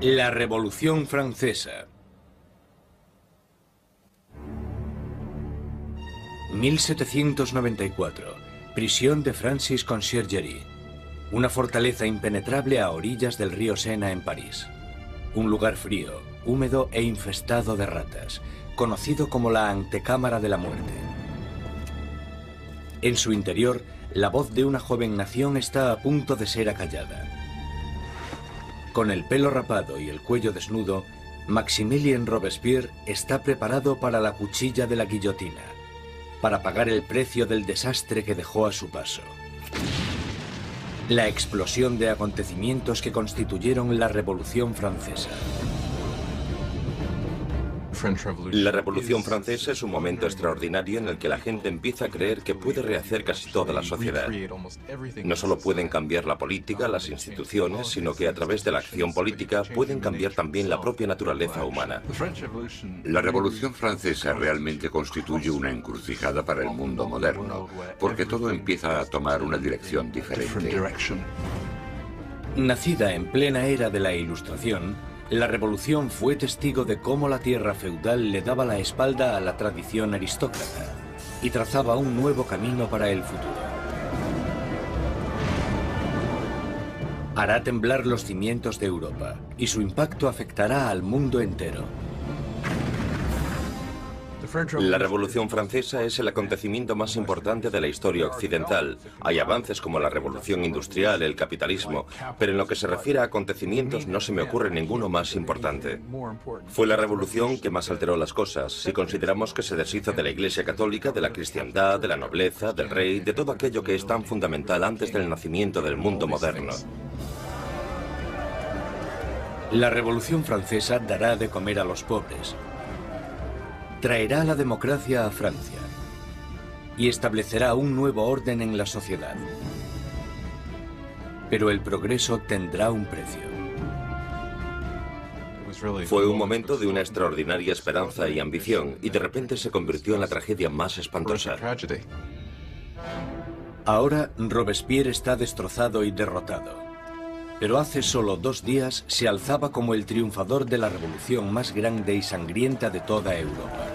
La Revolución Francesa. 1794. Prisión de Francis Conciergerie. Una fortaleza impenetrable a orillas del río Sena en París. Un lugar frío, húmedo e infestado de ratas, conocido como la antecámara de la muerte. En su interior, la voz de una joven nación está a punto de ser acallada. Con el pelo rapado y el cuello desnudo, Maximilien Robespierre está preparado para la cuchilla de la guillotina, para pagar el precio del desastre que dejó a su paso. La explosión de acontecimientos que constituyeron la Revolución Francesa. La Revolución Francesa es un momento extraordinario en el que la gente empieza a creer que puede rehacer casi toda la sociedad. No solo pueden cambiar la política, las instituciones, sino que a través de la acción política pueden cambiar también la propia naturaleza humana. La Revolución Francesa realmente constituye una encrucijada para el mundo moderno, porque todo empieza a tomar una dirección diferente. Nacida en plena era de la Ilustración, la Revolución fue testigo de cómo la tierra feudal le daba la espalda a la tradición aristócrata y trazaba un nuevo camino para el futuro. Hará temblar los cimientos de Europa y su impacto afectará al mundo entero. La Revolución Francesa es el acontecimiento más importante de la historia occidental. Hay avances como la Revolución Industrial, el capitalismo, pero en lo que se refiere a acontecimientos no se me ocurre ninguno más importante. Fue la revolución que más alteró las cosas, si consideramos que se deshizo de la Iglesia Católica, de la cristiandad, de la nobleza, del rey, de todo aquello que es tan fundamental antes del nacimiento del mundo moderno. La Revolución Francesa dará de comer a los pobres, traerá la democracia a Francia y establecerá un nuevo orden en la sociedad. Pero el progreso tendrá un precio. Fue un momento de una extraordinaria esperanza y ambición, y de repente se convirtió en la tragedia más espantosa. Ahora Robespierre está destrozado y derrotado. Pero hace solo 2 días se alzaba como el triunfador de la revolución más grande y sangrienta de toda Europa.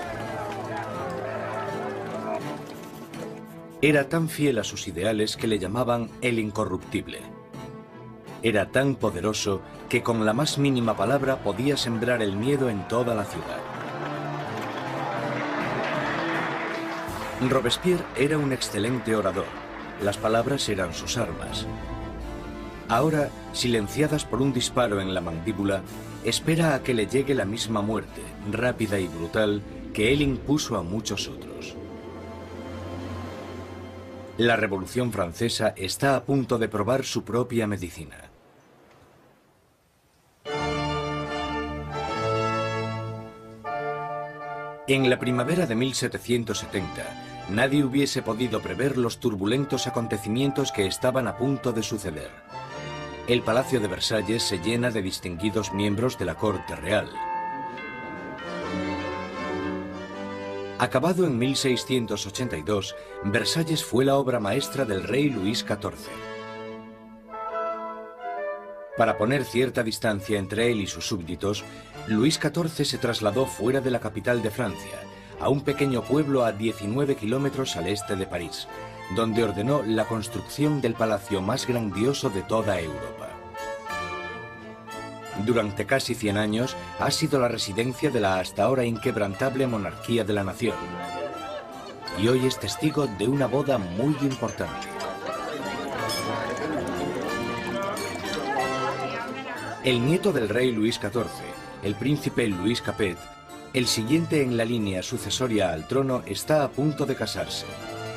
Era tan fiel a sus ideales que le llamaban el incorruptible. Era tan poderoso que con la más mínima palabra podía sembrar el miedo en toda la ciudad. Robespierre era un excelente orador. Las palabras eran sus armas. Ahora, silenciadas por un disparo en la mandíbula, espera a que le llegue la misma muerte, rápida y brutal, que él impuso a muchos otros. La Revolución Francesa está a punto de probar su propia medicina. En la primavera de 1770, nadie hubiese podido prever los turbulentos acontecimientos que estaban a punto de suceder. El Palacio de Versalles se llena de distinguidos miembros de la corte real. Acabado en 1682, Versalles fue la obra maestra del rey Luis XIV. Para poner cierta distancia entre él y sus súbditos, Luis XIV se trasladó fuera de la capital de Francia, a un pequeño pueblo a 19 kilómetros al este de París, donde ordenó la construcción del palacio más grandioso de toda Europa. Durante casi 100 años ha sido la residencia de la hasta ahora inquebrantable monarquía de la nación. Y hoy es testigo de una boda muy importante. El nieto del rey Luis XIV, el príncipe Louis Capet, el siguiente en la línea sucesoria al trono, está a punto de casarse.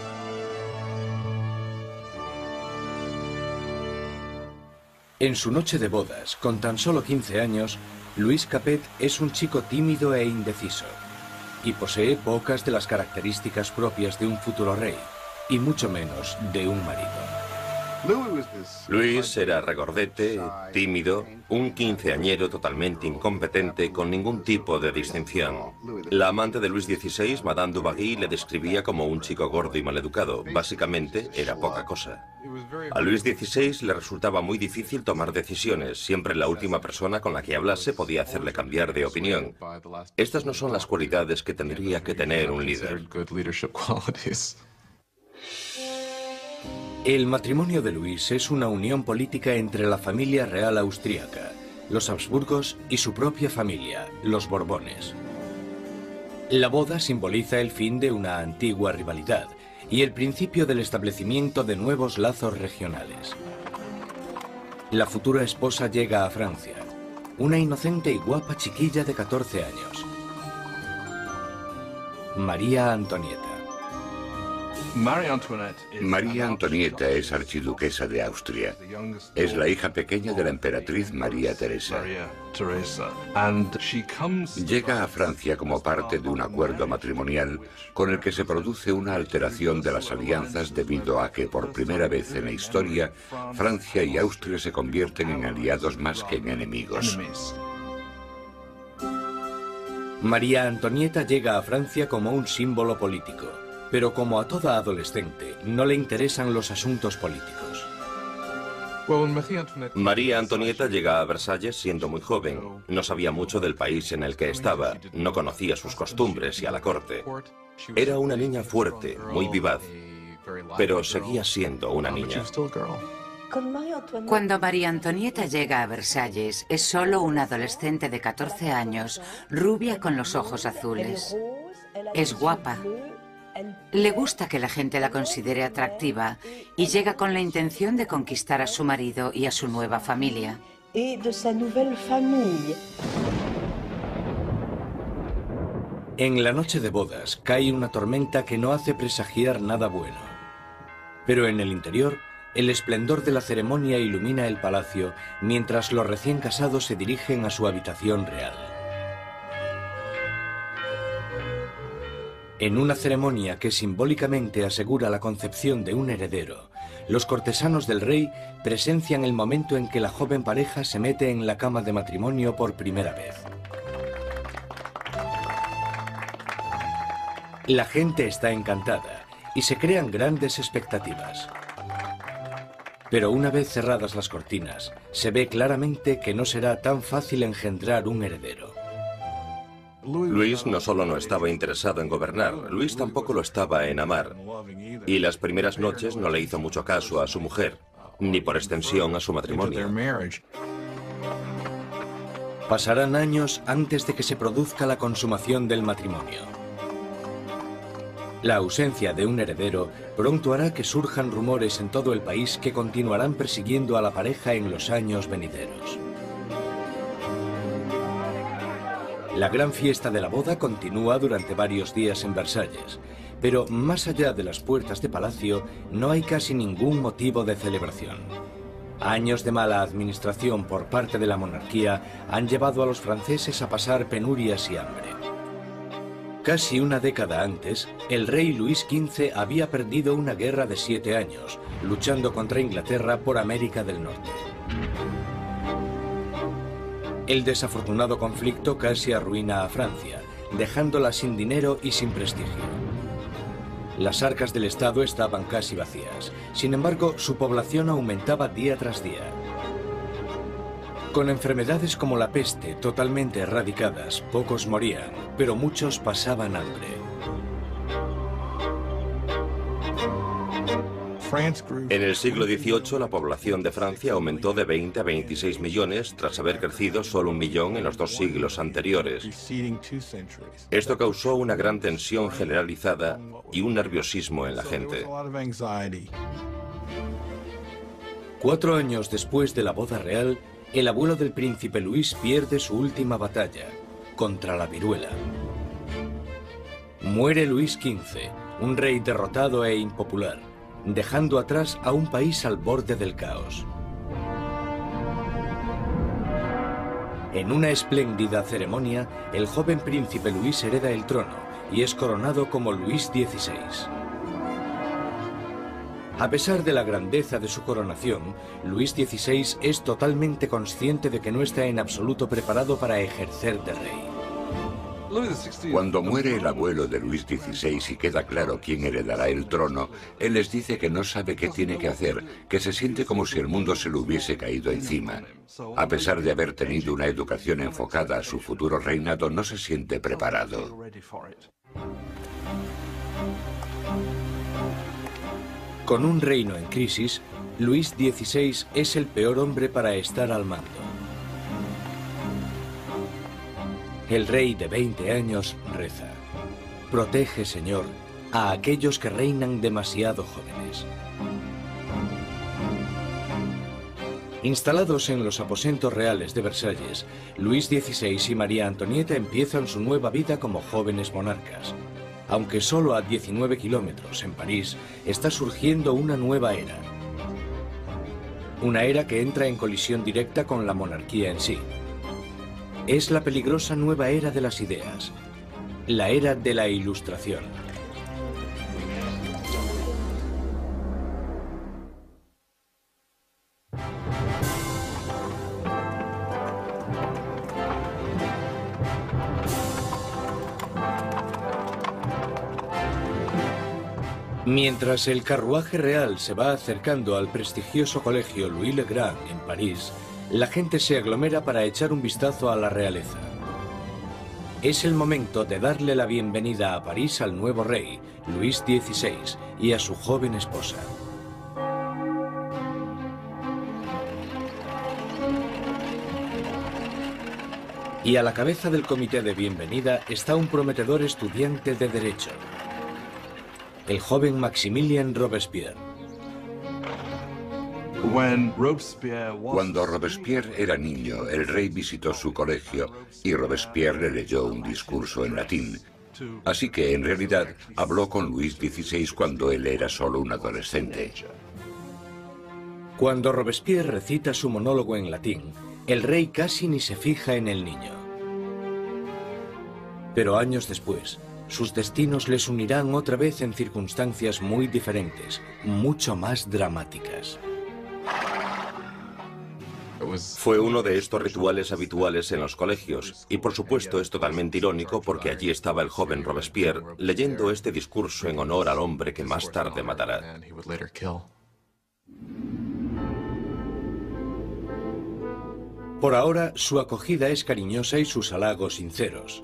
En su noche de bodas, con tan solo 15 años, Louis Capet es un chico tímido e indeciso, y posee pocas de las características propias de un futuro rey, y mucho menos de un marido. Luis era regordete, tímido, un quinceañero totalmente incompetente, con ningún tipo de distinción. La amante de Luis XVI, Madame Dubarry, le describía como un chico gordo y maleducado. Básicamente, era poca cosa. A Luis XVI le resultaba muy difícil tomar decisiones. Siempre la última persona con la que hablase podía hacerle cambiar de opinión. Estas no son las cualidades que tendría que tener un líder. El matrimonio de Luis es una unión política entre la familia real austríaca, los Habsburgos y su propia familia, los Borbones. La boda simboliza el fin de una antigua rivalidad y el principio del establecimiento de nuevos lazos regionales. La futura esposa llega a Francia, una inocente y guapa chiquilla de 14 años. María Antonieta. María Antonieta es archiduquesa de Austria. Es la hija pequeña de la emperatriz María Teresa. Llega a Francia como parte de un acuerdo matrimonial con el que se produce una alteración de las alianzas debido a que por primera vez en la historia Francia y Austria se convierten en aliados más que en enemigos. María Antonieta llega a Francia como un símbolo político. Pero como a toda adolescente, no le interesan los asuntos políticos. María Antonieta llega a Versalles siendo muy joven. No sabía mucho del país en el que estaba, no conocía sus costumbres y a la corte. Era una niña fuerte, muy vivaz, pero seguía siendo una niña. Cuando María Antonieta llega a Versalles, es solo una adolescente de 14 años, rubia con los ojos azules. Es guapa. Le gusta que la gente la considere atractiva y llega con la intención de conquistar a su marido y a su nueva familia. En la noche de bodas cae una tormenta que no hace presagiar nada bueno. Pero en el interior, el esplendor de la ceremonia ilumina el palacio mientras los recién casados se dirigen a su habitación real. En una ceremonia que simbólicamente asegura la concepción de un heredero, los cortesanos del rey presencian el momento en que la joven pareja se mete en la cama de matrimonio por primera vez. La gente está encantada y se crean grandes expectativas. Pero una vez cerradas las cortinas, se ve claramente que no será tan fácil engendrar un heredero. Luis no solo no estaba interesado en gobernar, Luis tampoco lo estaba en amar. Y las primeras noches no le hizo mucho caso a su mujer, ni por extensión a su matrimonio. Pasarán años antes de que se produzca la consumación del matrimonio. La ausencia de un heredero pronto hará que surjan rumores en todo el país que continuarán persiguiendo a la pareja en los años venideros. La gran fiesta de la boda continúa durante varios días en Versalles, pero más allá de las puertas de palacio no hay casi ningún motivo de celebración. Años de mala administración por parte de la monarquía han llevado a los franceses a pasar penurias y hambre. Casi una década antes, el rey Luis XV había perdido una guerra de 7 años, luchando contra Inglaterra por América del Norte. El desafortunado conflicto casi arruina a Francia, dejándola sin dinero y sin prestigio. Las arcas del Estado estaban casi vacías. Sin embargo, su población aumentaba día tras día. Con enfermedades como la peste totalmente erradicadas, pocos morían, pero muchos pasaban hambre. En el siglo XVIII, la población de Francia aumentó de 20 a 26 millones, tras haber crecido solo 1 millón en los 2 siglos anteriores. Esto causó una gran tensión generalizada y un nerviosismo en la gente. 4 años después de la boda real, el abuelo del príncipe Luis pierde su última batalla, contra la viruela. Muere Luis XV, un rey derrotado e impopular, dejando atrás a un país al borde del caos. En una espléndida ceremonia, el joven príncipe Luis hereda el trono y es coronado como Luis XVI. A pesar de la grandeza de su coronación, Luis XVI es totalmente consciente de que no está en absoluto preparado para ejercer de rey. Cuando muere el abuelo de Luis XVI y queda claro quién heredará el trono, él les dice que no sabe qué tiene que hacer, que se siente como si el mundo se le hubiese caído encima. A pesar de haber tenido una educación enfocada a su futuro reinado, no se siente preparado. Con un reino en crisis, Luis XVI es el peor hombre para estar al mando. El rey de 20 años reza: protege, Señor, a aquellos que reinan demasiado jóvenes. Instalados en los aposentos reales de Versalles, Luis XVI y María Antonieta empiezan su nueva vida como jóvenes monarcas. Aunque solo a 19 kilómetros en París, está surgiendo una nueva era. Una era que entra en colisión directa con la monarquía en sí. Es la peligrosa nueva era de las ideas, la era de la Ilustración. Mientras el carruaje real se va acercando al prestigioso colegio Louis le Grand en París, la gente se aglomera para echar un vistazo a la realeza. Es el momento de darle la bienvenida a París al nuevo rey, Luis XVI, y a su joven esposa. Y a la cabeza del comité de bienvenida está un prometedor estudiante de Derecho, el joven Maximilien Robespierre. Cuando Robespierre era niño, el rey visitó su colegio y Robespierre le leyó un discurso en latín. Así que, en realidad, habló con Luis XVI cuando él era solo un adolescente. Cuando Robespierre recita su monólogo en latín, el rey casi ni se fija en el niño. Pero años después, sus destinos les unirán otra vez en circunstancias muy diferentes, mucho más dramáticas. Fue uno de estos rituales habituales en los colegios, y por supuesto es totalmente irónico porque allí estaba el joven Robespierre leyendo este discurso en honor al hombre que más tarde matará. Por ahora, su acogida es cariñosa y sus halagos sinceros.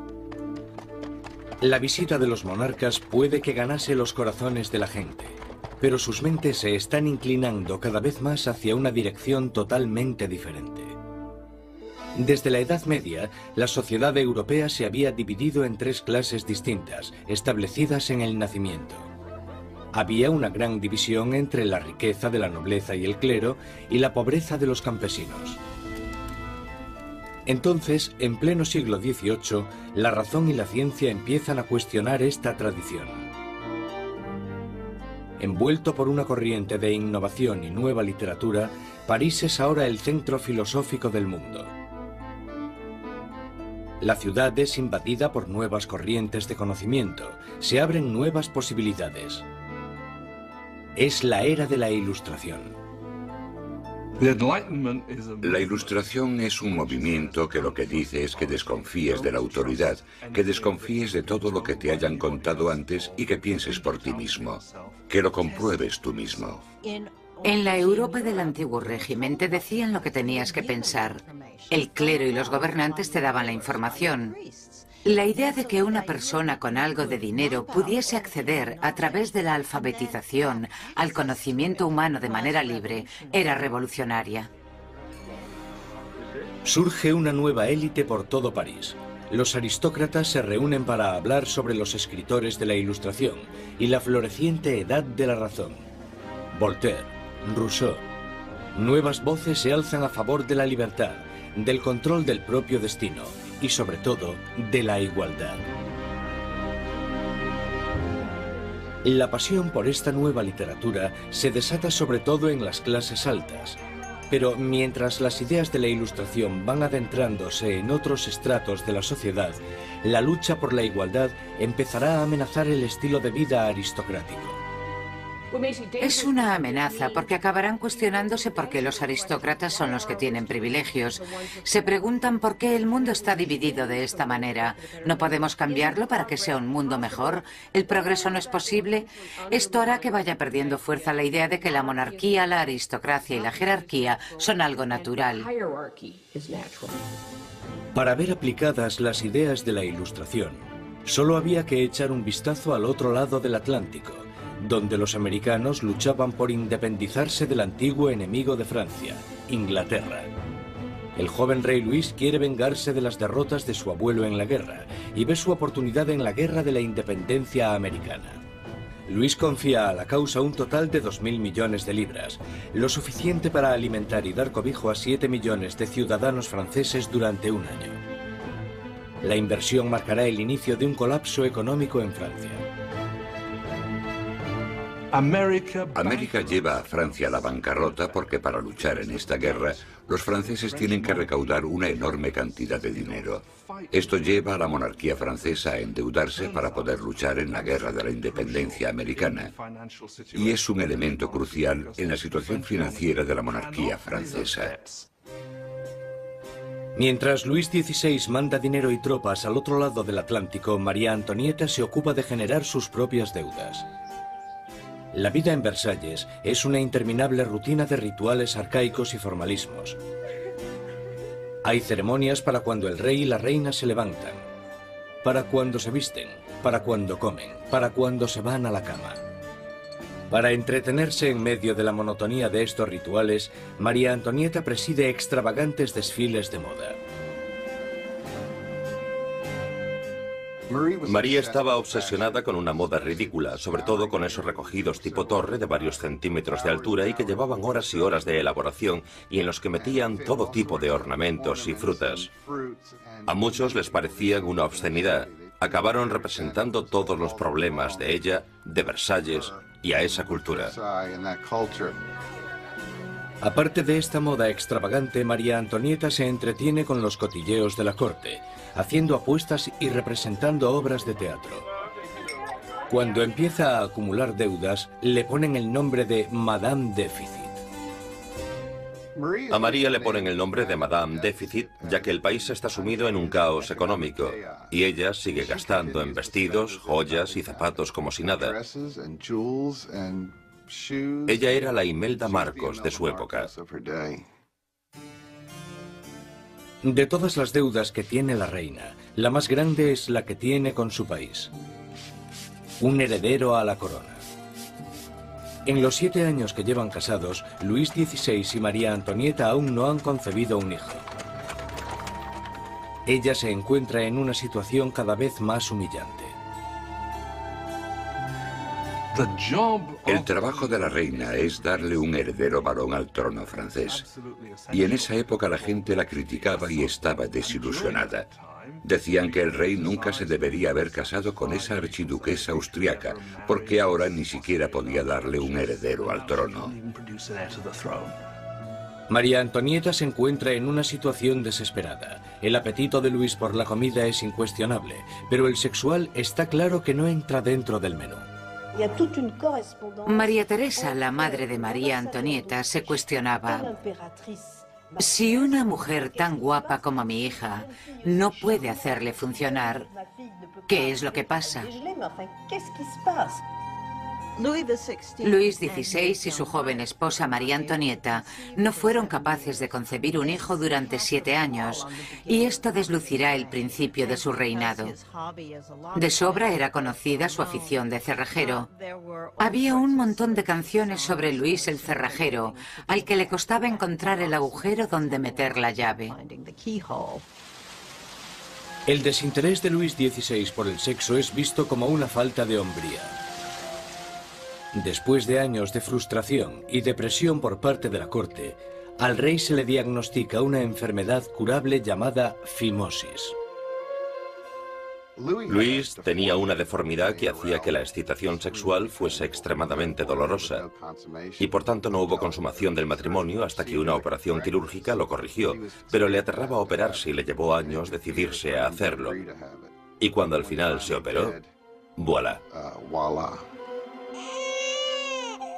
La visita de los monarcas puede que ganase los corazones de la gente, pero sus mentes se están inclinando cada vez más hacia una dirección totalmente diferente. Desde la Edad Media, la sociedad europea se había dividido en tres clases distintas, establecidas en el nacimiento. Había una gran división entre la riqueza de la nobleza y el clero y la pobreza de los campesinos. Entonces, en pleno siglo XVIII, la razón y la ciencia empiezan a cuestionar esta tradición. Envuelto por una corriente de innovación y nueva literatura, París es ahora el centro filosófico del mundo. La ciudad es invadida por nuevas corrientes de conocimiento, se abren nuevas posibilidades. Es la era de la Ilustración. La Ilustración es un movimiento que lo que dice es que desconfíes de la autoridad, que desconfíes de todo lo que te hayan contado antes y que pienses por ti mismo, que lo compruebes tú mismo. En la Europa del antiguo régimen te decían lo que tenías que pensar. El clero y los gobernantes te daban la información. La idea de que una persona con algo de dinero pudiese acceder a través de la alfabetización al conocimiento humano de manera libre era revolucionaria. Surge una nueva élite por todo París. Los aristócratas se reúnen para hablar sobre los escritores de la Ilustración y la floreciente edad de la razón. Voltaire, Rousseau. Nuevas voces se alzan a favor de la libertad, del control del propio destino y, sobre todo, de la igualdad. La pasión por esta nueva literatura se desata sobre todo en las clases altas, pero mientras las ideas de la Ilustración van adentrándose en otros estratos de la sociedad, la lucha por la igualdad empezará a amenazar el estilo de vida aristocrático. Es una amenaza porque acabarán cuestionándose por qué los aristócratas son los que tienen privilegios. Se preguntan por qué el mundo está dividido de esta manera. ¿No podemos cambiarlo para que sea un mundo mejor? ¿El progreso no es posible? Esto hará que vaya perdiendo fuerza la idea de que la monarquía, la aristocracia y la jerarquía son algo natural. Para ver aplicadas las ideas de la Ilustración, solo había que echar un vistazo al otro lado del Atlántico, donde los americanos luchaban por independizarse del antiguo enemigo de Francia, Inglaterra. El joven rey Luis quiere vengarse de las derrotas de su abuelo en la guerra y ve su oportunidad en la guerra de la independencia americana. Luis confía a la causa un total de 2.000 millones de libras, lo suficiente para alimentar y dar cobijo a 7 millones de ciudadanos franceses durante un año. La inversión marcará el inicio de un colapso económico en Francia. América lleva a Francia a la bancarrota porque para luchar en esta guerra, los franceses tienen que recaudar una enorme cantidad de dinero. Esto lleva a la monarquía francesa a endeudarse para poder luchar en la guerra de la independencia americana. Y es un elemento crucial en la situación financiera de la monarquía francesa. Mientras Luis XVI manda dinero y tropas al otro lado del Atlántico, María Antonieta se ocupa de generar sus propias deudas. La vida en Versalles es una interminable rutina de rituales arcaicos y formalismos. Hay ceremonias para cuando el rey y la reina se levantan, para cuando se visten, para cuando comen, para cuando se van a la cama. Para entretenerse en medio de la monotonía de estos rituales, María Antonieta preside extravagantes desfiles de moda. María estaba obsesionada con una moda ridícula, sobre todo con esos recogidos tipo torre de varios centímetros de altura y que llevaban horas y horas de elaboración y en los que metían todo tipo de ornamentos y frutas. A muchos les parecían una obscenidad. Acabaron representando todos los problemas de ella, de Versalles y a esa cultura. Aparte de esta moda extravagante, María Antonieta se entretiene con los cotilleos de la corte, haciendo apuestas y representando obras de teatro. Cuando empieza a acumular deudas, le ponen el nombre de Madame Déficit. A María le ponen el nombre de Madame Déficit, ya que el país está sumido en un caos económico, y ella sigue gastando en vestidos, joyas y zapatos como si nada. Ella era la Imelda Marcos de su época. De todas las deudas que tiene la reina, la más grande es la que tiene con su país. Un heredero a la corona. En los 7 años que llevan casados, Luis XVI y María Antonieta aún no han concebido un hijo. Ella se encuentra en una situación cada vez más humillante. El trabajo de la reina es darle un heredero varón al trono francés. Y en esa época la gente la criticaba y estaba desilusionada. Decían que el rey nunca se debería haber casado con esa archiduquesa austriaca, porque ahora ni siquiera podía darle un heredero al trono. María Antonieta se encuentra en una situación desesperada. El apetito de Luis por la comida es incuestionable, pero el sexual está claro que no entra dentro del menú. María Teresa, la madre de María Antonieta, se cuestionaba: si una mujer tan guapa como mi hija no puede hacerle funcionar, ¿qué es lo que pasa? Luis XVI y su joven esposa María Antonieta no fueron capaces de concebir un hijo durante 7 años, y esto deslucirá el principio de su reinado. De sobra era conocida su afición de cerrajero. Había un montón de canciones sobre Luis el cerrajero, al que le costaba encontrar el agujero donde meter la llave. El desinterés de Luis XVI por el sexo es visto como una falta de hombría. Después de años de frustración y depresión por parte de la corte, al rey se le diagnostica una enfermedad curable llamada fimosis. Luis tenía una deformidad que hacía que la excitación sexual fuese extremadamente dolorosa, y por tanto no hubo consumación del matrimonio hasta que una operación quirúrgica lo corrigió, pero le aterraba operarse y le llevó años decidirse a hacerlo. Y cuando al final se operó, voilà.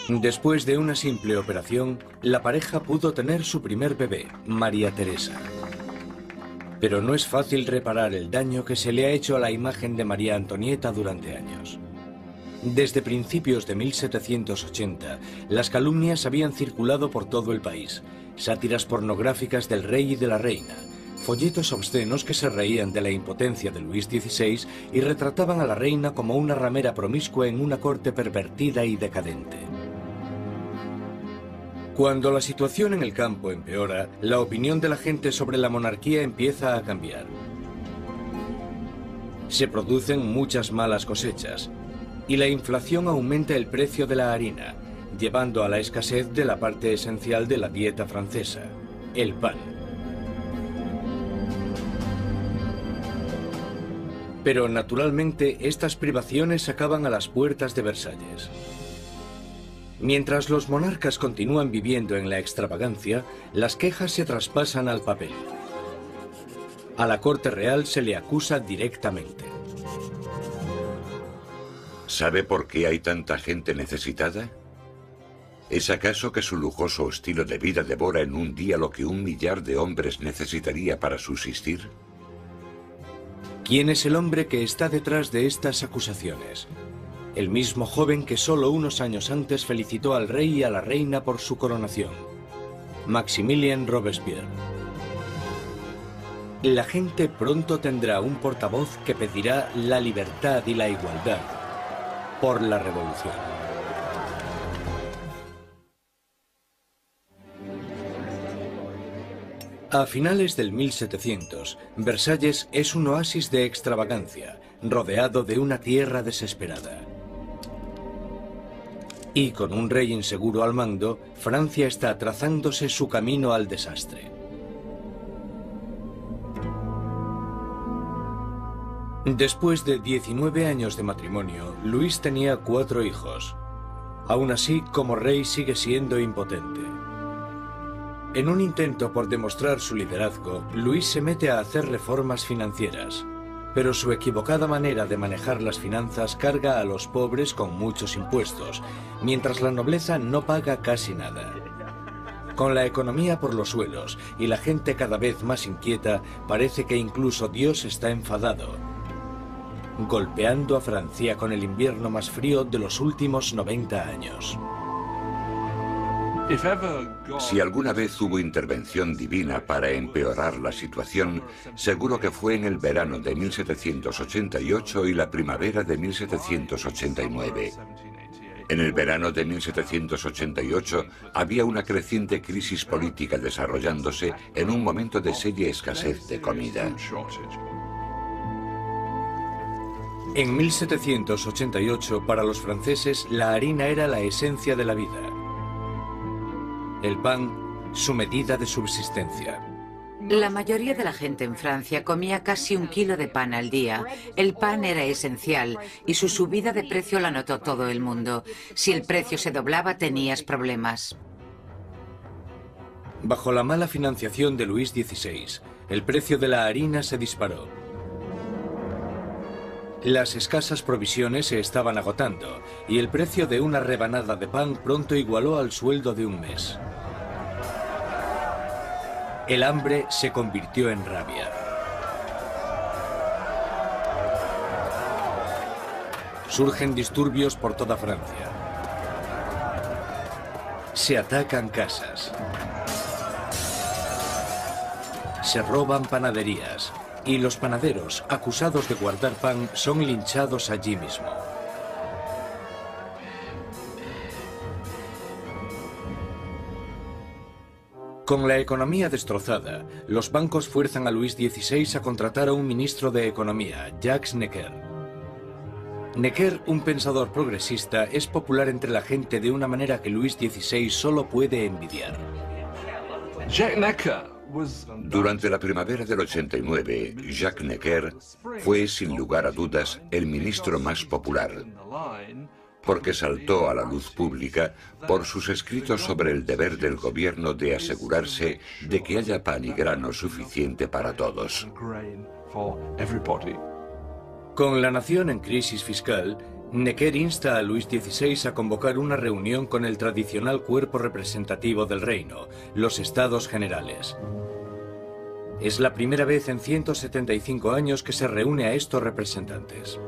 Después de una simple operación, la pareja pudo tener su primer bebé, María Teresa. Pero no es fácil reparar el daño que se le ha hecho a la imagen de María Antonieta durante años. Desde principios de 1780, las calumnias habían circulado por todo el país. Sátiras pornográficas del rey y de la reina, folletos obscenos que se reían de la impotencia de Luis XVI y retrataban a la reina como una ramera promiscua en una corte pervertida y decadente. Cuando la situación en el campo empeora, la opinión de la gente sobre la monarquía empieza a cambiar. Se producen muchas malas cosechas y la inflación aumenta el precio de la harina, llevando a la escasez de la parte esencial de la dieta francesa, el pan. Pero naturalmente estas privaciones acaban a las puertas de Versalles. Mientras los monarcas continúan viviendo en la extravagancia, las quejas se traspasan al papel. A la corte real se le acusa directamente. ¿Sabe por qué hay tanta gente necesitada? ¿Es acaso que su lujoso estilo de vida devora en un día lo que 1 millar de hombres necesitaría para subsistir? ¿Quién es el hombre que está detrás de estas acusaciones? El mismo joven que solo unos años antes felicitó al rey y a la reina por su coronación, Maximilien Robespierre. La gente pronto tendrá un portavoz que pedirá la libertad y la igualdad por la revolución. A finales del 1700, Versalles es un oasis de extravagancia, rodeado de una tierra desesperada. Y con un rey inseguro al mando, Francia está trazándose su camino al desastre. Después de 19 años de matrimonio, Luis tenía 4 hijos. Aún así, como rey sigue siendo impotente. En un intento por demostrar su liderazgo, Luis se mete a hacer reformas financieras. Pero su equivocada manera de manejar las finanzas carga a los pobres con muchos impuestos, mientras la nobleza no paga casi nada. Con la economía por los suelos y la gente cada vez más inquieta, parece que incluso Dios está enfadado, golpeando a Francia con el invierno más frío de los últimos 90 años. Si alguna vez hubo intervención divina para empeorar la situación, seguro que fue en el verano de 1788 y la primavera de 1789. En el verano de 1788 había una creciente crisis política desarrollándose en un momento de seria escasez de comida. En 1788, para los franceses, la harina era la esencia de la vida. El pan, su medida de subsistencia. La mayoría de la gente en Francia comía casi 1 kilo de pan al día. El pan era esencial y su subida de precio la notó todo el mundo. Si el precio se doblaba, tenías problemas. Bajo la mala financiación de Luis XVI, el precio de la harina se disparó. Las escasas provisiones se estaban agotando y el precio de una rebanada de pan pronto igualó al sueldo de un mes. El hambre se convirtió en rabia. Surgen disturbios por toda Francia. Se atacan casas. Se roban panaderías. Y los panaderos, acusados de guardar pan, son linchados allí mismo. Con la economía destrozada, los bancos fuerzan a Luis XVI a contratar a un ministro de Economía, Jacques Necker. Necker, un pensador progresista, es popular entre la gente de una manera que Luis XVI solo puede envidiar. Durante la primavera del 89, Jacques Necker fue, sin lugar a dudas, el ministro más popular, porque saltó a la luz pública por sus escritos sobre el deber del gobierno de asegurarse de que haya pan y grano suficiente para todos. Con la nación en crisis fiscal, Necker insta a Luis XVI a convocar una reunión con el tradicional cuerpo representativo del reino, los Estados Generales. Es la primera vez en 175 años que se reúne a estos representantes.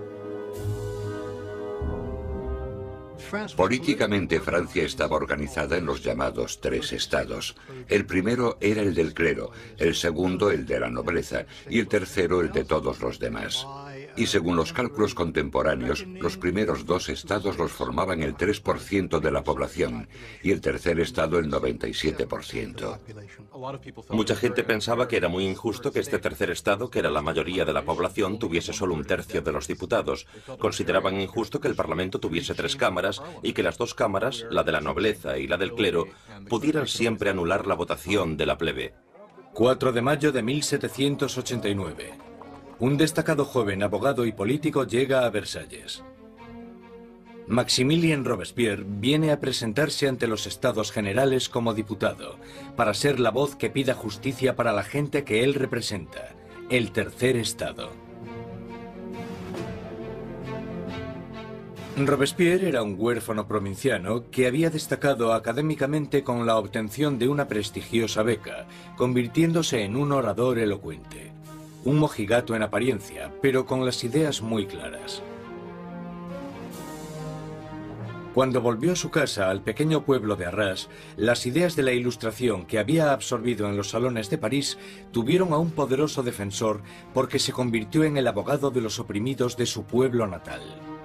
Políticamente, Francia estaba organizada en los llamados tres estados. El primero era el del clero, el segundo el de la nobleza y el tercero el de todos los demás. Y según los cálculos contemporáneos, los primeros dos estados los formaban el 3% de la población y el tercer estado el 97%. Mucha gente pensaba que era muy injusto que este tercer estado, que era la mayoría de la población, tuviese solo un tercio de los diputados. Consideraban injusto que el Parlamento tuviese tres cámaras y que las dos cámaras, la de la nobleza y la del clero, pudieran siempre anular la votación de la plebe. 4 de mayo de 1789. Un destacado joven abogado y político llega a Versalles. Maximilien Robespierre viene a presentarse ante los Estados Generales como diputado, para ser la voz que pida justicia para la gente que él representa, el tercer estado. Robespierre era un huérfano provinciano que había destacado académicamente con la obtención de una prestigiosa beca, convirtiéndose en un orador elocuente. Un mojigato en apariencia, pero con las ideas muy claras. Cuando volvió a su casa, al pequeño pueblo de Arras, las ideas de la Ilustración que había absorbido en los salones de París tuvieron a un poderoso defensor porque se convirtió en el abogado de los oprimidos de su pueblo natal.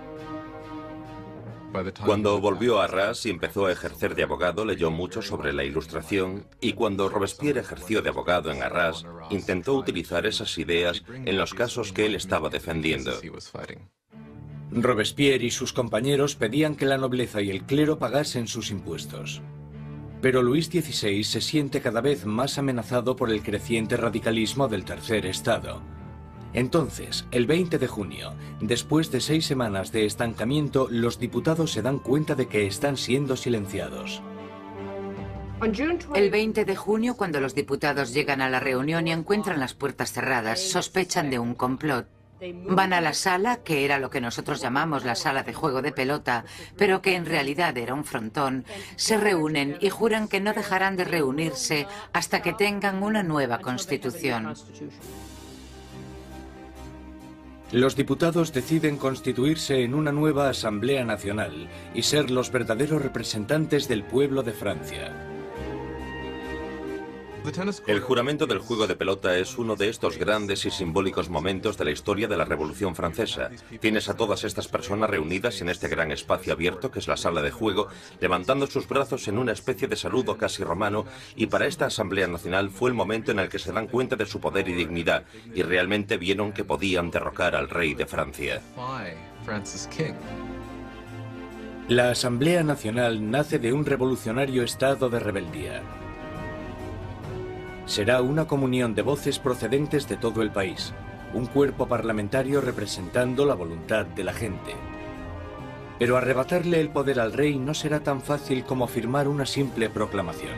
Cuando volvió a Arras y empezó a ejercer de abogado, leyó mucho sobre la Ilustración, y cuando Robespierre ejerció de abogado en Arras, intentó utilizar esas ideas en los casos que él estaba defendiendo. Robespierre y sus compañeros pedían que la nobleza y el clero pagasen sus impuestos. Pero Luis XVI se siente cada vez más amenazado por el creciente radicalismo del tercer estado. Entonces, el 20 de junio, después de 6 semanas de estancamiento, los diputados se dan cuenta de que están siendo silenciados. El 20 de junio, cuando los diputados llegan a la reunión y encuentran las puertas cerradas, sospechan de un complot. Van a la sala, que era lo que nosotros llamamos la sala de juego de pelota, pero que en realidad era un frontón, se reúnen y juran que no dejarán de reunirse hasta que tengan una nueva constitución. Los diputados deciden constituirse en una nueva Asamblea Nacional y ser los verdaderos representantes del pueblo de Francia. El juramento del juego de pelota es uno de estos grandes y simbólicos momentos de la historia de la Revolución Francesa. Tienes a todas estas personas reunidas en este gran espacio abierto que es la sala de juego, levantando sus brazos en una especie de saludo casi romano, y para esta Asamblea Nacional fue el momento en el que se dan cuenta de su poder y dignidad, y realmente vieron que podían derrocar al rey de Francia. La Asamblea Nacional nace de un revolucionario estado de rebeldía. Será una comunión de voces procedentes de todo el país, un cuerpo parlamentario representando la voluntad de la gente. Pero arrebatarle el poder al rey no será tan fácil como firmar una simple proclamación.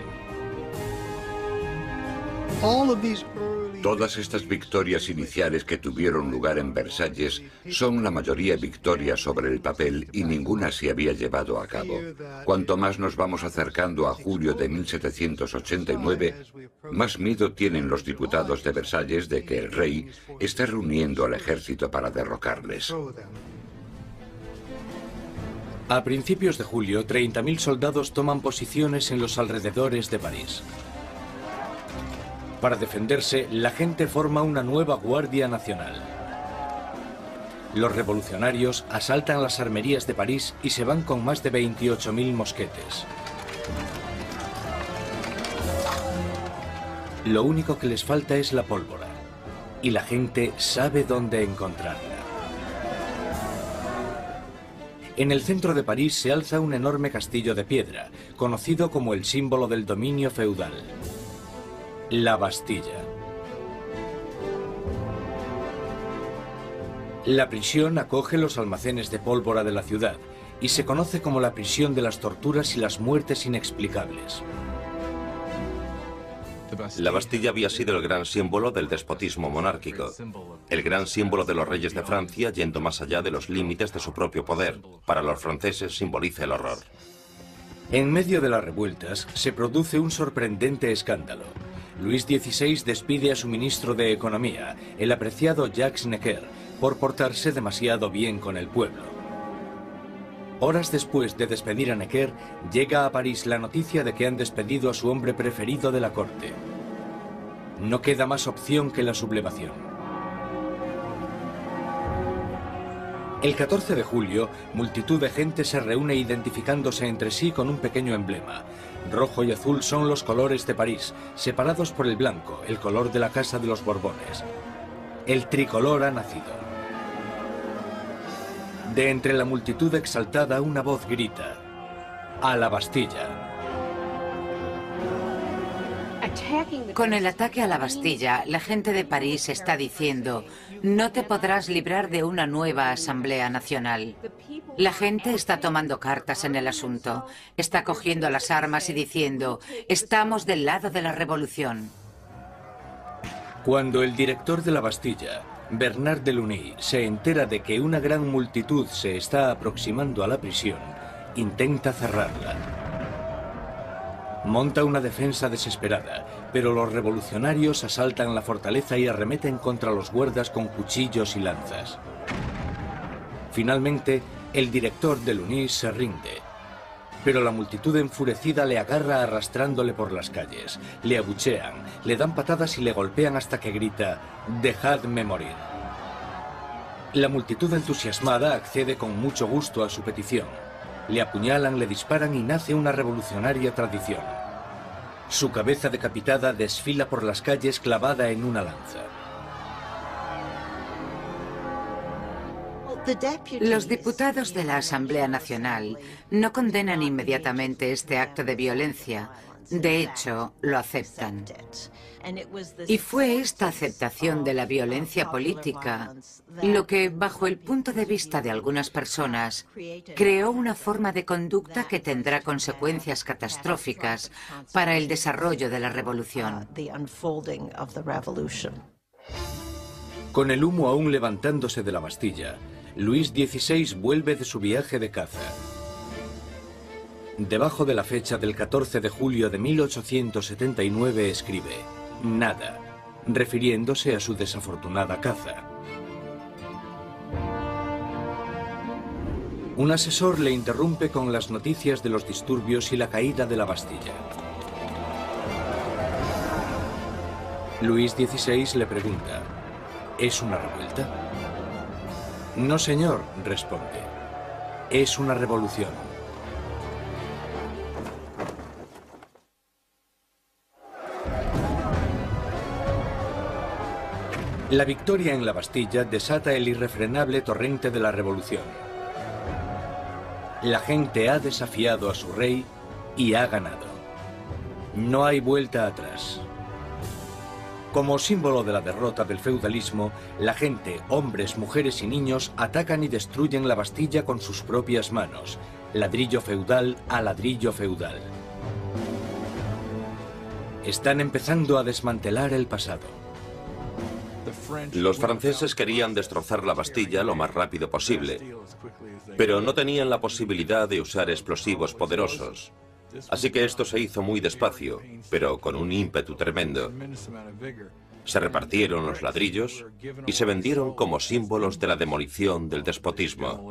Todas estas victorias iniciales que tuvieron lugar en Versalles son la mayoría victorias sobre el papel y ninguna se había llevado a cabo. Cuanto más nos vamos acercando a julio de 1789, más miedo tienen los diputados de Versalles de que el rey esté reuniendo al ejército para derrocarles. A principios de julio, 30.000 soldados toman posiciones en los alrededores de París. Para defenderse, la gente forma una nueva Guardia Nacional. Los revolucionarios asaltan las armerías de París y se van con más de 28.000 mosquetes. Lo único que les falta es la pólvora, y la gente sabe dónde encontrarla. En el centro de París se alza un enorme castillo de piedra, conocido como el símbolo del dominio feudal. La Bastilla. La prisión acoge los almacenes de pólvora de la ciudad y se conoce como la prisión de las torturas y las muertes inexplicables. La Bastilla había sido el gran símbolo del despotismo monárquico, el gran símbolo de los reyes de Francia yendo más allá de los límites de su propio poder. Para los franceses simboliza el horror. En medio de las revueltas se produce un sorprendente escándalo. Luis XVI despide a su ministro de Economía, el apreciado Jacques Necker, por portarse demasiado bien con el pueblo. Horas después de despedir a Necker, llega a París la noticia de que han despedido a su hombre preferido de la corte. No queda más opción que la sublevación. El 14 de julio, multitud de gente se reúne identificándose entre sí con un pequeño emblema. Rojo y azul son los colores de París, separados por el blanco, el color de la Casa de los Borbones. El tricolor ha nacido. De entre la multitud exaltada, una voz grita: ¡A la Bastilla! Con el ataque a la Bastilla, la gente de París está diciendo: no te podrás librar de una nueva Asamblea Nacional. La gente está tomando cartas en el asunto, está cogiendo las armas y diciendo: estamos del lado de la revolución. Cuando el director de la Bastilla, Bernard Delaunay, se entera de que una gran multitud se está aproximando a la prisión, intenta cerrarla. Monta una defensa desesperada, pero los revolucionarios asaltan la fortaleza y arremeten contra los guardas con cuchillos y lanzas. Finalmente, el director Delaunay se rinde, pero la multitud enfurecida le agarra arrastrándole por las calles, le abuchean, le dan patadas y le golpean hasta que grita: «¡Dejadme morir!». La multitud entusiasmada accede con mucho gusto a su petición. Le apuñalan, le disparan y nace una revolucionaria tradición. Su cabeza decapitada desfila por las calles clavada en una lanza. Los diputados de la Asamblea Nacional no condenan inmediatamente este acto de violencia. De hecho, lo aceptan. Y fue esta aceptación de la violencia política lo que, bajo el punto de vista de algunas personas, creó una forma de conducta que tendrá consecuencias catastróficas para el desarrollo de la revolución. Con el humo aún levantándose de la Bastilla, Luis XVI vuelve de su viaje de caza. Debajo de la fecha del 14 de julio de 1879 escribe: «Nada», refiriéndose a su desafortunada caza. Un asesor le interrumpe con las noticias de los disturbios y la caída de la Bastilla. Luis XVI le pregunta: ¿es una revuelta? «No, señor», responde. «Es una revolución». La victoria en la Bastilla desata el irrefrenable torrente de la revolución. La gente ha desafiado a su rey y ha ganado. No hay vuelta atrás. Como símbolo de la derrota del feudalismo, la gente, hombres, mujeres y niños, atacan y destruyen la Bastilla con sus propias manos, ladrillo feudal a ladrillo feudal. Están empezando a desmantelar el pasado. Los franceses querían destrozar la Bastilla lo más rápido posible, pero no tenían la posibilidad de usar explosivos poderosos. Así que esto se hizo muy despacio, pero con un ímpetu tremendo. Se repartieron los ladrillos y se vendieron como símbolos de la demolición del despotismo.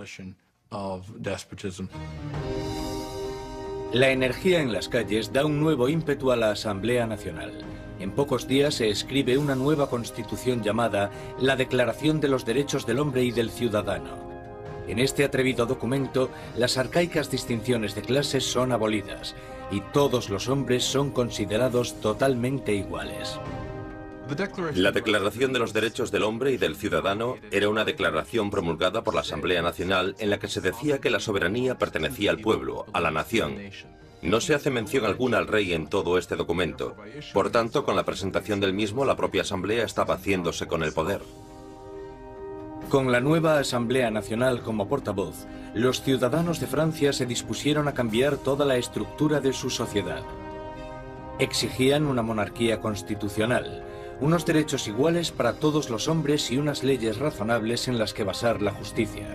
La energía en las calles da un nuevo ímpetu a la Asamblea Nacional. En pocos días se escribe una nueva constitución llamada la Declaración de los Derechos del Hombre y del Ciudadano. En este atrevido documento, las arcaicas distinciones de clases son abolidas y todos los hombres son considerados totalmente iguales. La Declaración de los Derechos del Hombre y del Ciudadano era una declaración promulgada por la Asamblea Nacional en la que se decía que la soberanía pertenecía al pueblo, a la nación. No se hace mención alguna al rey en todo este documento. Por tanto, con la presentación del mismo, la propia Asamblea estaba haciéndose con el poder. Con la nueva Asamblea Nacional como portavoz, los ciudadanos de Francia se dispusieron a cambiar toda la estructura de su sociedad. Exigían una monarquía constitucional, unos derechos iguales para todos los hombres y unas leyes razonables en las que basar la justicia.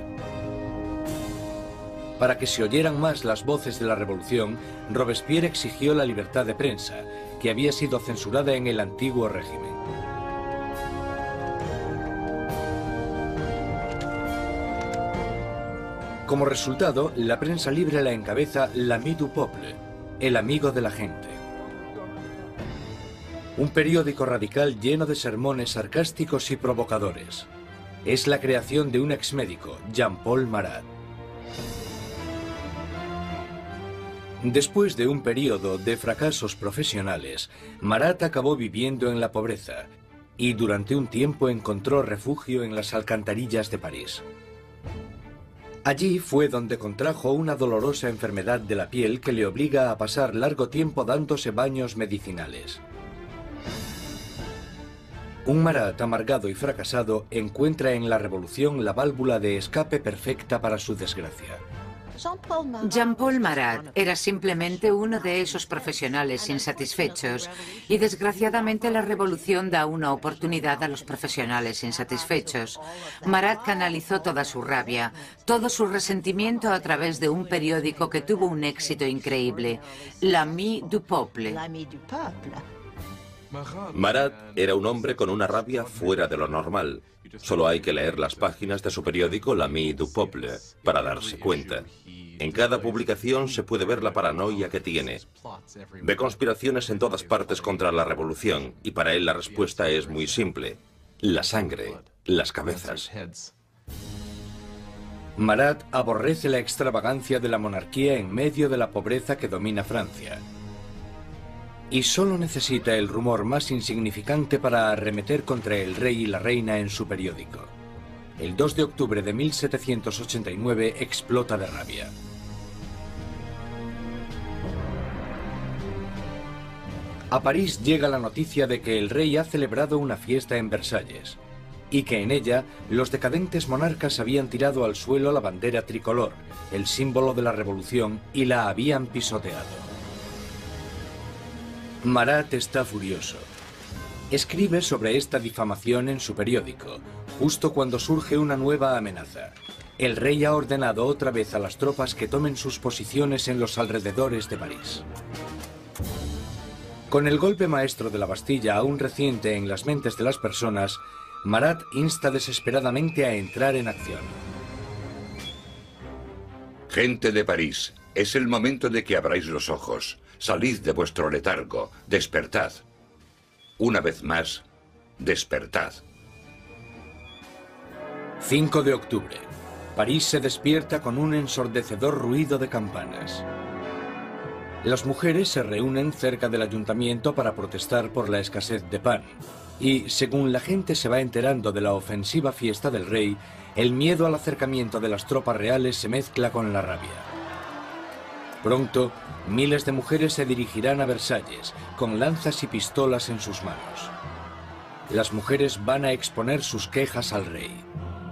Para que se oyeran más las voces de la revolución, Robespierre exigió la libertad de prensa, que había sido censurada en el antiguo régimen. Como resultado, la prensa libre la encabeza l'ami du peuple, el amigo de la gente. Un periódico radical lleno de sermones sarcásticos y provocadores. Es la creación de un exmédico, Jean-Paul Marat. Después de un periodo de fracasos profesionales, Marat acabó viviendo en la pobreza y durante un tiempo encontró refugio en las alcantarillas de París. Allí fue donde contrajo una dolorosa enfermedad de la piel que le obliga a pasar largo tiempo dándose baños medicinales. Un Marat amargado y fracasado encuentra en la revolución la válvula de escape perfecta para su desgracia. Jean-Paul Marat era simplemente uno de esos profesionales insatisfechos y desgraciadamente la revolución da una oportunidad a los profesionales insatisfechos. Marat canalizó toda su rabia, todo su resentimiento a través de un periódico que tuvo un éxito increíble, l'ami du peuple. Marat era un hombre con una rabia fuera de lo normal. Solo hay que leer las páginas de su periódico l'ami du peuple para darse cuenta. En cada publicación se puede ver la paranoia que tiene. Ve conspiraciones en todas partes contra la revolución y para él la respuesta es muy simple. La sangre, las cabezas. Marat aborrece la extravagancia de la monarquía en medio de la pobreza que domina Francia. Y solo necesita el rumor más insignificante para arremeter contra el rey y la reina en su periódico. El 2 de octubre de 1789 explota de rabia. A París llega la noticia de que el rey ha celebrado una fiesta en Versalles y que en ella los decadentes monarcas habían tirado al suelo la bandera tricolor, el símbolo de la revolución, y la habían pisoteado. Marat está furioso. Escribe sobre esta difamación en su periódico, justo cuando surge una nueva amenaza. El rey ha ordenado otra vez a las tropas que tomen sus posiciones en los alrededores de París. Con el golpe maestro de la Bastilla aún reciente en las mentes de las personas, Marat insta desesperadamente a entrar en acción. Gente de París, es el momento de que abráis los ojos. Salid de vuestro letargo, despertad. Una vez más, despertad. 5 de octubre. París se despierta con un ensordecedor ruido de campanas. Las mujeres se reúnen cerca del ayuntamiento para protestar por la escasez de pan. Y, según la gente se va enterando de la ofensiva fiesta del rey, el miedo al acercamiento de las tropas reales se mezcla con la rabia. Pronto, miles de mujeres se dirigirán a Versalles, con lanzas y pistolas en sus manos. Las mujeres van a exponer sus quejas al rey.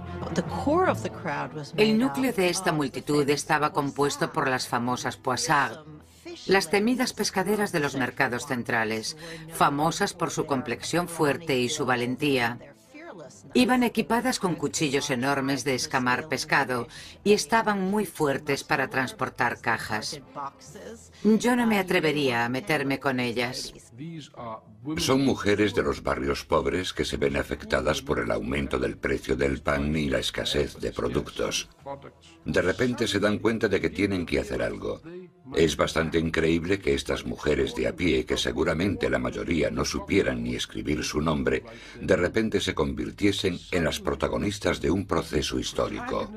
El núcleo de esta multitud estaba compuesto por las famosas poissardes, las temidas pescaderas de los mercados centrales, famosas por su complexión fuerte y su valentía. Iban equipadas con cuchillos enormes de escamar pescado y estaban muy fuertes para transportar cajas. Yo no me atrevería a meterme con ellas. Son mujeres de los barrios pobres que se ven afectadas por el aumento del precio del pan y la escasez de productos. De repente se dan cuenta de que tienen que hacer algo. Es bastante increíble que estas mujeres de a pie, que seguramente la mayoría no supieran ni escribir su nombre, de repente se convirtiesen en las protagonistas de un proceso histórico.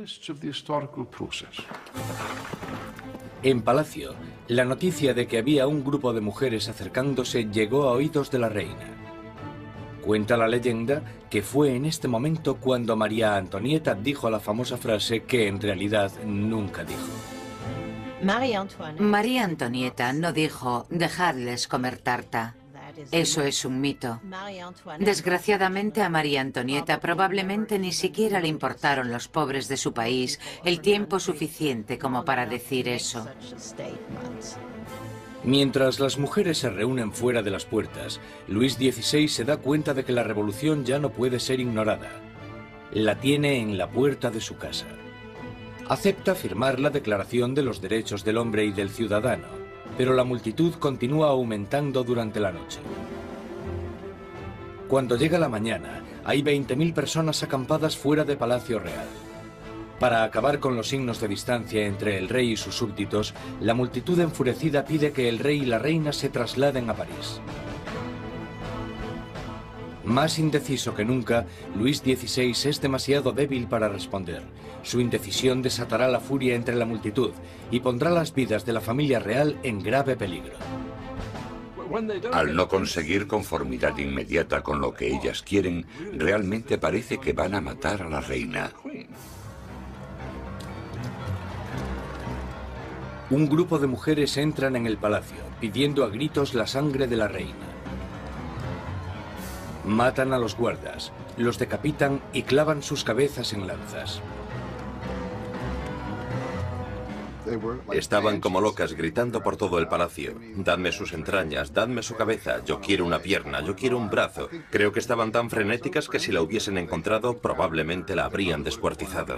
En Palacio, la noticia de que había un grupo de mujeres acercándose llegó a oídos de la reina. Cuenta la leyenda que fue en este momento cuando María Antonieta dijo la famosa frase que en realidad nunca dijo. María Antonieta no dijo, dejadles comer tarta. Eso es un mito. Desgraciadamente a María Antonieta probablemente ni siquiera le importaron los pobres de su país el tiempo suficiente como para decir eso. Mientras las mujeres se reúnen fuera de las puertas, Luis XVI se da cuenta de que la revolución ya no puede ser ignorada. La tiene en la puerta de su casa. Acepta firmar la Declaración de los Derechos del Hombre y del Ciudadano, pero la multitud continúa aumentando durante la noche. Cuando llega la mañana, hay 20.000 personas acampadas fuera de Palacio Real. Para acabar con los signos de distancia entre el rey y sus súbditos, la multitud enfurecida pide que el rey y la reina se trasladen a París. Más indeciso que nunca, Luis XVI es demasiado débil para responder. Su indecisión desatará la furia entre la multitud y pondrá las vidas de la familia real en grave peligro. Al no conseguir conformidad inmediata con lo que ellas quieren, realmente parece que van a matar a la reina. Un grupo de mujeres entran en el palacio, pidiendo a gritos la sangre de la reina. Matan a los guardas, los decapitan y clavan sus cabezas en lanzas. Estaban como locas gritando por todo el palacio. Dadme sus entrañas, dadme su cabeza, yo quiero una pierna, yo quiero un brazo. Creo que estaban tan frenéticas que si la hubiesen encontrado probablemente la habrían descuartizado.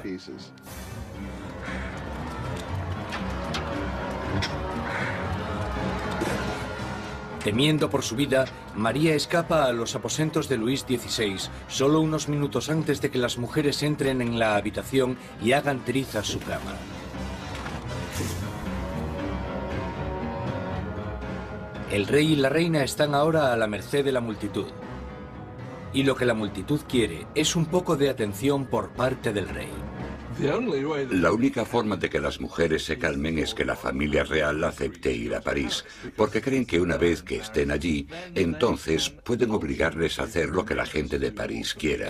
Temiendo por su vida, María escapa a los aposentos de Luis XVI solo unos minutos antes de que las mujeres entren en la habitación y hagan trizas su cama. El rey y la reina están ahora a la merced de la multitud. Y lo que la multitud quiere es un poco de atención por parte del rey. La única forma de que las mujeres se calmen es que la familia real acepte ir a París, porque creen que una vez que estén allí, entonces pueden obligarles a hacer lo que la gente de París quiera.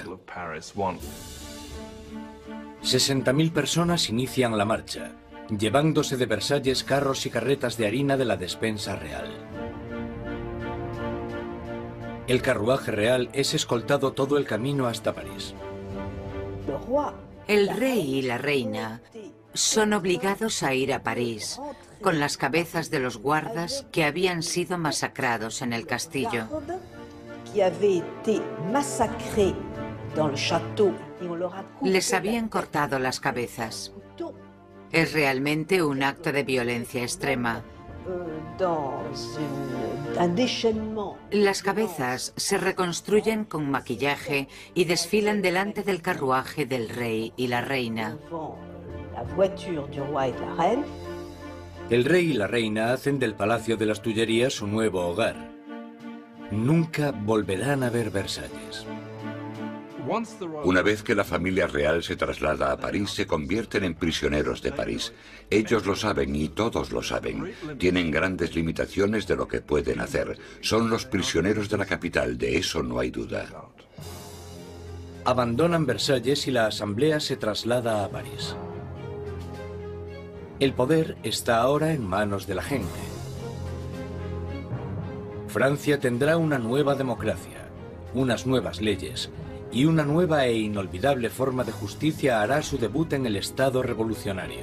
60.000 personas inician la marcha, llevándose de Versalles carros y carretas de harina de la despensa real. El carruaje real es escoltado todo el camino hasta París. El rey y la reina son obligados a ir a París con las cabezas de los guardas que habían sido masacrados en el castillo. Les habían cortado las cabezas. Es realmente un acto de violencia extrema. Las cabezas se reconstruyen con maquillaje y desfilan delante del carruaje del rey y la reina. El rey y la reina hacen del Palacio de las Tullerías su nuevo hogar. Nunca volverán a ver Versalles. Una vez que la familia real se traslada a París, se convierten en prisioneros de París. Ellos lo saben y todos lo saben. Tienen grandes limitaciones de lo que pueden hacer. Son los prisioneros de la capital, de eso no hay duda. Abandonan Versalles y la asamblea se traslada a París. El poder está ahora en manos de la gente. Francia tendrá una nueva democracia, unas nuevas leyes, y una nueva e inolvidable forma de justicia hará su debut en el Estado revolucionario.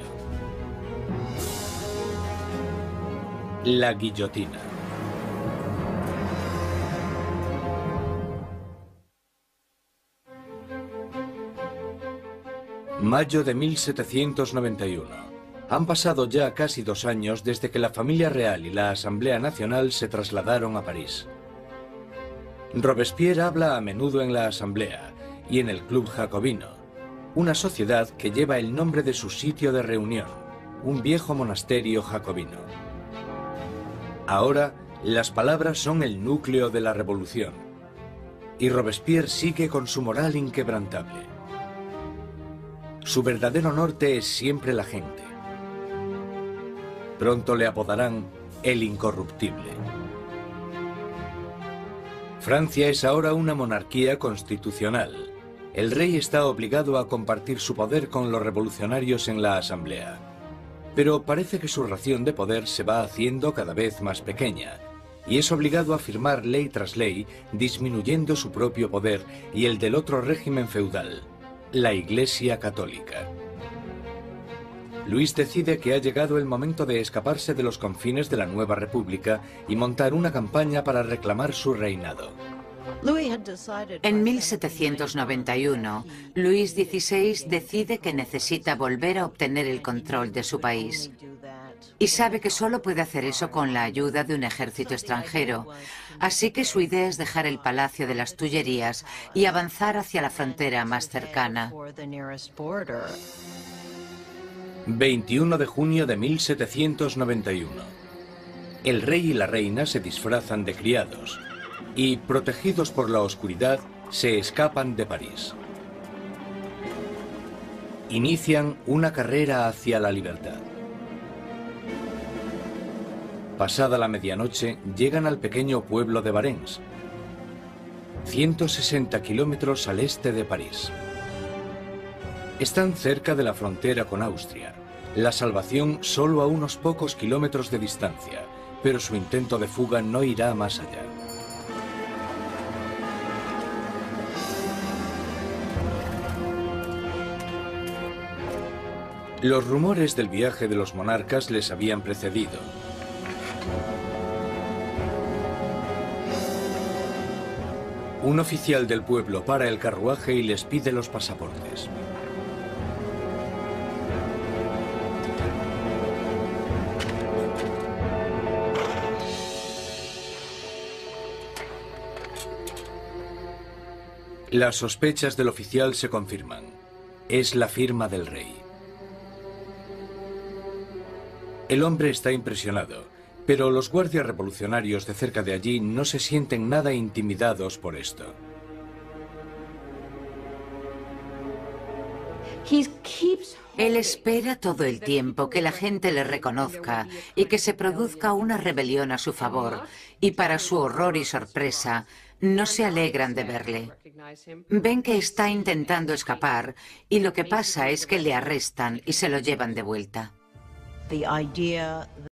La guillotina. Mayo de 1791. Han pasado ya casi 2 años desde que la familia real y la Asamblea Nacional se trasladaron a París. Robespierre habla a menudo en la Asamblea y en el Club Jacobino, una sociedad que lleva el nombre de su sitio de reunión, un viejo monasterio jacobino. Ahora, las palabras son el núcleo de la revolución, y Robespierre sigue con su moral inquebrantable. Su verdadero norte es siempre la gente. Pronto le apodarán el incorruptible. Francia es ahora una monarquía constitucional. El rey está obligado a compartir su poder con los revolucionarios en la Asamblea. Pero parece que su ración de poder se va haciendo cada vez más pequeña, y es obligado a firmar ley tras ley, disminuyendo su propio poder y el del otro régimen feudal, la Iglesia Católica. Luis decide que ha llegado el momento de escaparse de los confines de la nueva república y montar una campaña para reclamar su reinado. En 1791, Luis XVI decide que necesita volver a obtener el control de su país. Y sabe que solo puede hacer eso con la ayuda de un ejército extranjero. Así que su idea es dejar el Palacio de las Tullerías y avanzar hacia la frontera más cercana. 21 de junio de 1791. El rey y la reina se disfrazan de criados y, protegidos por la oscuridad, se escapan de París. Inician una carrera hacia la libertad. Pasada la medianoche, llegan al pequeño pueblo de Varennes, 160 kilómetros al este de París. Están cerca de la frontera con Austria. La salvación solo a unos pocos kilómetros de distancia, pero su intento de fuga no irá más allá. Los rumores del viaje de los monarcas les habían precedido. Un oficial del pueblo para el carruaje y les pide los pasaportes. Las sospechas del oficial se confirman. Es la firma del rey. El hombre está impresionado, pero los guardias revolucionarios de cerca de allí no se sienten nada intimidados por esto. Él espera todo el tiempo que la gente le reconozca y que se produzca una rebelión a su favor, y para su horror y sorpresa, no se alegran de verle. Ven que está intentando escapar y lo que pasa es que le arrestan y se lo llevan de vuelta.